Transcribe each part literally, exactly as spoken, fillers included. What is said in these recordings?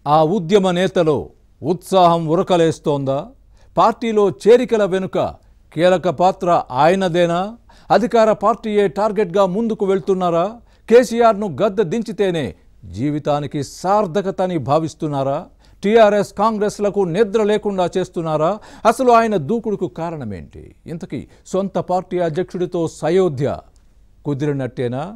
ఆ ఉద్యమ నేతలో ఉత్సాహం ఉరకలేస్తోందా? పార్టీలో చేరికల వెనుక కీలక పాత్ర ఆయనదేనా? అధికార పార్టీయే టార్గెట్గా ముందుకు వెళ్తున్నారా? కేసీఆర్ను గద్దె దించితేనే జీవితానికి సార్థకతని భావిస్తున్నారా? టీఆర్ఎస్ కాంగ్రెస్లకు నిద్ర లేకుండా చేస్తున్నారా? అసలు ఆయన దూకుడుకు కారణమేంటి? ఇంతకీ సొంత పార్టీ అధ్యక్షుడితో సయోధ్య కుదిరినట్టేనా?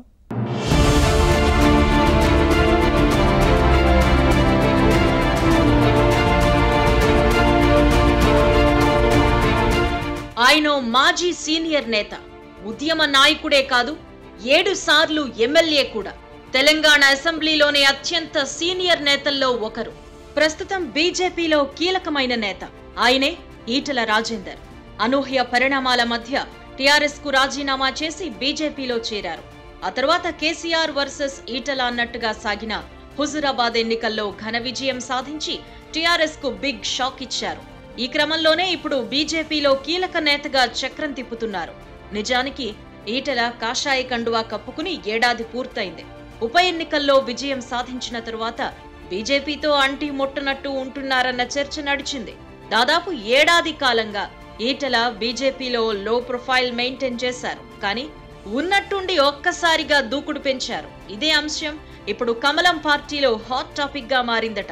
ఆయన మాజీ సీనియర్ నేత, ఉద్యమ నాయకుడే కాదు, ఏడు సార్లు ఎమ్మెల్యే కూడా. తెలంగాణ అసెంబ్లీలోనే అత్యంత సీనియర్ నేతల్లో ఒకరు. ప్రస్తుతం బీజేపీలో కీలకమైన నేత ఆయనే ఈటెల రాజేందర్. అనూహ్య పరిణామాల మధ్య టీఆర్ఎస్ కు రాజీనామా చేసి బీజేపీలో చేరారు. ఆ తర్వాత కేసీఆర్ వర్సెస్ ఈటెల అన్నట్టుగా సాగిన హుజూరాబాద్ ఎన్నికల్లో ఘన విజయం సాధించి టీఆర్ఎస్ కు బిగ్ షాక్ ఇచ్చారు. ఈ క్రమంలోనే ఇప్పుడు బీజేపీలో కీలక నేతగా చక్రం తిప్పుతున్నారు. నిజానికి ఈటెల కాషాయ కండువా కప్పుకుని ఏడాది పూర్తయింది. ఉప ఎన్నికల్లో విజయం సాధించిన తరువాత బీజేపీతో అంటి ముట్టనట్టు ఉంటున్నారన్న చర్చ నడిచింది. దాదాపు ఏడాది కాలంగా ఈటెల బీజేపీలో లో ప్రొఫైల్ మెయింటైన్ చేశారు. కానీ ఉన్నట్టుండి ఒక్కసారిగా దూకుడు పెంచారు. ఇదే అంశం ఇప్పుడు కమలం పార్టీలో హాట్ టాపిక్ గా మారిందట.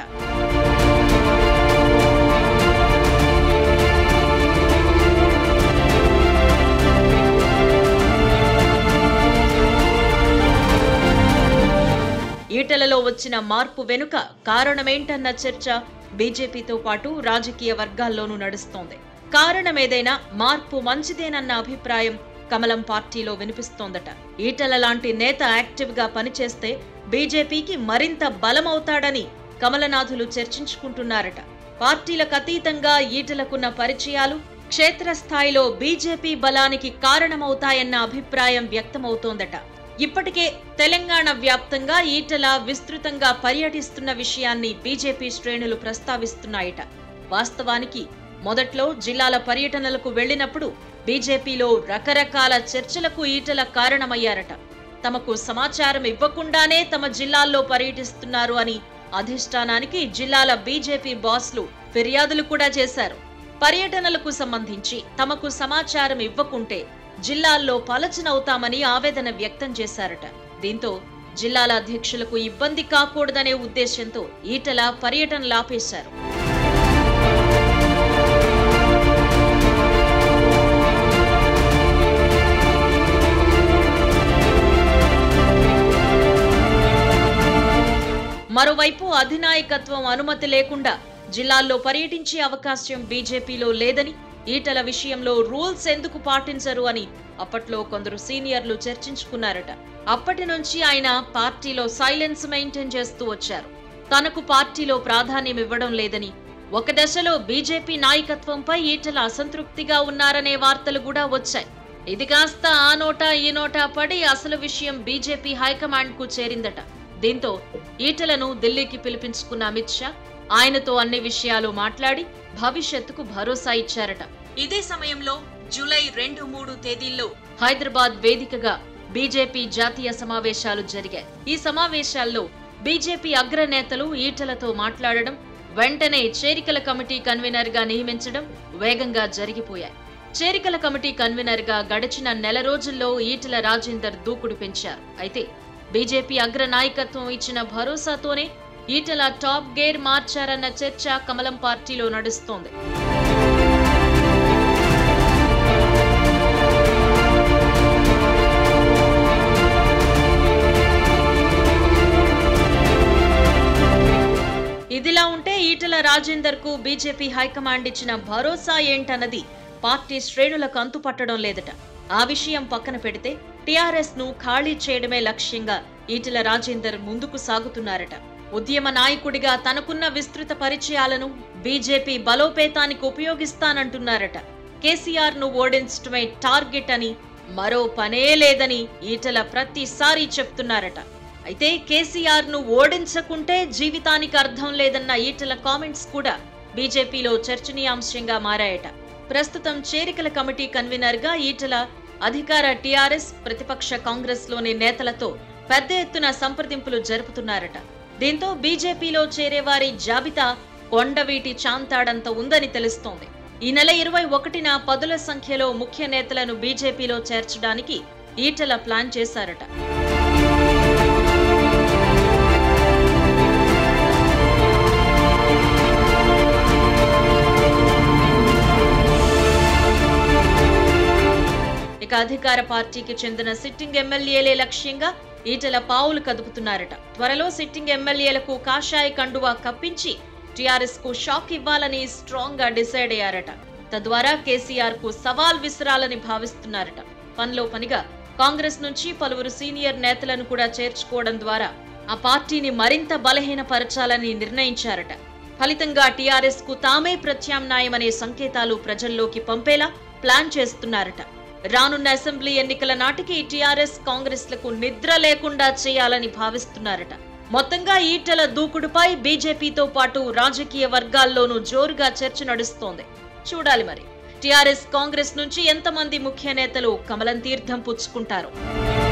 ఈటెలలో వచ్చిన మార్పు వెనుక కారణమేంటన్న చర్చ బీజేపీతో పాటు రాజకీయ వర్గాల్లోనూ నడుస్తోంది. కారణమేదైనా మార్పు మంచిదేనన్న అభిప్రాయం కమలం పార్టీలో వినిపిస్తోందట. ఈటెల లాంటి నేత యాక్టివ్ గా పనిచేస్తే బీజేపీకి మరింత బలమవుతాడని కమలనాథులు చర్చించుకుంటున్నారట. పార్టీలకు అతీతంగా ఈటెలకున్న పరిచయాలు క్షేత్రస్థాయిలో బీజేపీ బలానికి కారణమవుతాయన్న అభిప్రాయం వ్యక్తమవుతోందట. ఇప్పటికే తెలంగాణ వ్యాప్తంగా ఈటెల విస్తృతంగా పర్యటిస్తున్న విషయాన్ని బీజేపీ శ్రేణులు ప్రస్తావిస్తున్నాయట. వాస్తవానికి మొదట్లో జిల్లాల పర్యటనలకు వెళ్లినప్పుడు బీజేపీలో రకరకాల చర్చలకు ఈటెల కారణమయ్యారట. తమకు సమాచారం ఇవ్వకుండానే తమ జిల్లాల్లో పర్యటిస్తున్నారు అని అధిష్టానానికి జిల్లాల బీజేపీ బాస్లు ఫిర్యాదులు కూడా చేశారు. పర్యటనలకు సంబంధించి తమకు సమాచారం ఇవ్వకుంటే జిల్లాల్లో పలచనవుతామని ఆవేదన వ్యక్తం చేశారట. దీంతో జిల్లాల అధ్యక్షులకు ఇబ్బంది కాకూడదనే ఉద్దేశంతో ఈటెల పర్యటనలు ఆపేశారు. మరోవైపు అధినాయకత్వం అనుమతి లేకుండా జిల్లాల్లో పర్యటించే అవకాశం బీజేపీలో లేదని, ఈటెల విషయంలో రూల్స్ ఎందుకు పాటించరు అని అప్పట్లో కొందరు సీనియర్లు చర్చించుకున్నారట. అప్పటి నుంచి ఆయన పార్టీలో సైలెన్స్ మెయింటైన్ చేస్తూ వచ్చారు. తనకు పార్టీలో ప్రాధాన్యం ఇవ్వడం లేదని, ఒక దశలో బీజేపీ నాయకత్వంపై ఈటెల అసంతృప్తిగా ఉన్నారనే వార్తలు కూడా వచ్చాయి. ఇది కాస్త ఆ నోటా ఈ నోటా పడి అసలు విషయం బీజేపీ హైకమాండ్ కు చేరిందట. దీంతో ఈటెలను ఢిల్లీకి పిలిపించుకున్న అమిత్ షా ఆయనతో అన్ని విషయాలు మాట్లాడి భవిష్యత్తుకు భరోసా ఇచ్చారట. ఇదే సమయంలో జూలై రెండు మూడు తేదీల్లో హైదరాబాద్ వేదికగా బీజేపీ జాతీయ సమావేశాలు జరిగాయి. ఈ సమావేశాల్లో బీజేపీ అగ్రనేతలు ఈటెలతో మాట్లాడడం, వెంటనే చేరికల కమిటీ కన్వీనర్ గా నియమించడం వేగంగా జరిగిపోయాయి. చేరికల కమిటీ కన్వీనర్ గా గడిచిన నెల రోజుల్లో ఈటెల రాజేందర్ దూకుడు పెంచారు. అయితే బీజేపీ అగ్ర నాయకత్వం ఇచ్చిన భరోసాతోనే ఈటెల టాప్ గేర్ మార్చారన్న చర్చ కమలం పార్టీలో నడుస్తోంది. ఇదిలా ఉంటే ఈటెల రాజేందర్ కు బీజేపీ హైకమాండ్ ఇచ్చిన భరోసా ఏంటన్నది పార్టీ శ్రేణులకు అంతుపట్టడం లేదట. ఆ విషయం పక్కన పెడితే టీఆర్ఎస్ ను ఖాళీ చేయడమే లక్ష్యంగా ఈటెల రాజేందర్ ముందుకు సాగుతున్నారట. ఉద్యమ నాయకుడిగా తనకున్న విస్తృత పరిచయాలను బీజేపీ బలోపేతానికి ఉపయోగిస్తానంటున్నారట. కేసీఆర్ ను ఓడించడమే టార్గెట్ అని, మరో పనే లేదని ఈటెల ప్రతిసారి చెప్తున్నారట. అయితే కేసీఆర్ ను ఓడించకుంటే జీవితానికి అర్థం లేదన్న ఈటెల కామెంట్స్ కూడా బీజేపీలో చర్చనీయాంశంగా మారాయట. ప్రస్తుతం చేరికల కమిటీ కన్వీనర్ గా ఈటెల అధికార టీఆర్ఎస్, ప్రతిపక్ష కాంగ్రెస్ లోని నేతలతో పెద్ద ఎత్తున సంప్రదింపులు జరుపుతున్నారట. దీంతో బీజేపీలో చేరేవారి జాబితా కొండవీటి చాంతాడంత ఉందని తెలుస్తోంది. ఈ నెల ఇరవై ఒకటిన పదుల సంఖ్యలో ముఖ్య నేతలను బీజేపీలో చేర్చడానికి ఈటెల ప్లాన్ చేశారట. ఇక అధికార పార్టీకి చెందిన సిట్టింగ్ ఎమ్మెల్యేలే లక్ష్యంగా ఈటెల పావులు కదుపుతున్నారట. త్వరలో సిట్టింగ్ ఎమ్మెల్యేలకు కాషాయ కండువా కప్పించి టీఆర్ఎస్ కు షాక్ ఇవ్వాలని స్ట్రాంగ్ గా డిసైడ్ అయ్యారట. తద్వారా కేసీఆర్ కు సవాల్ విసిరాలని భావిస్తున్నారట. పనిలో పనిగా కాంగ్రెస్ నుంచి పలువురు సీనియర్ నేతలను కూడా చేర్చుకోవడం ద్వారా ఆ పార్టీని మరింత బలహీనపరచాలని నిర్ణయించారట. ఫలితంగా టీఆర్ఎస్ కు తామే ప్రత్యామ్నాయమనే సంకేతాలు ప్రజల్లోకి పంపేలా ప్లాన్ చేస్తున్నారట. రానున్న అసెంబ్లీ ఎన్నికల నాటికి టీఆర్ఎస్ కాంగ్రెస్ లకు నిద్ర లేకుండా చేయాలని భావిస్తున్నారట. మొత్తంగా ఈటెల దూకుడుపై బీజేపీతో పాటు రాజకీయ వర్గాల్లోనూ జోరుగా చర్చ నడుస్తోంది. చూడాలి మరి టీఆర్ఎస్ కాంగ్రెస్ నుంచి ఎంతమంది ముఖ్య నేతలు కమలం తీర్థం పుచ్చుకుంటారు.